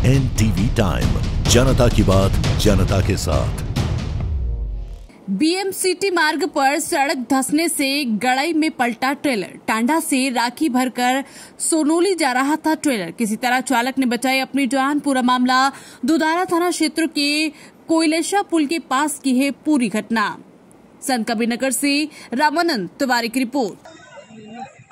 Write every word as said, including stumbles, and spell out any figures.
NTV time, जनता की बात जनता के साथ। बीएमसीटी मार्ग पर सड़क धंसने से गड़ई में पलटा ट्रेलर। टांडा से राखी भरकर सोनोली जा रहा था ट्रेलर। किसी तरह चालक ने बचाई अपनी जान। पूरा मामला दुधारा थाना क्षेत्र के कोयलेशा पुल के पास की है पूरी घटना। संत कबीरनगर से रामानंद तिवारी की रिपोर्ट।